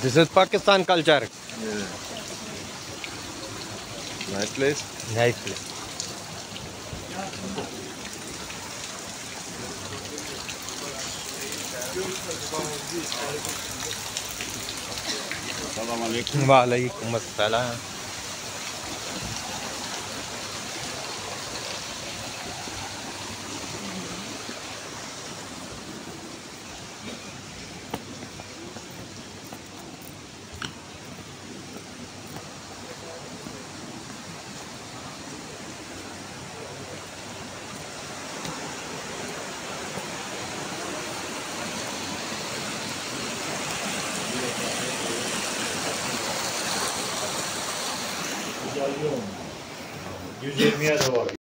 This is Pakistan culture. Yeah. Nice place. Nice place. Assalamu alaikum. Walaikum assalam. Güzel 120'ye de var.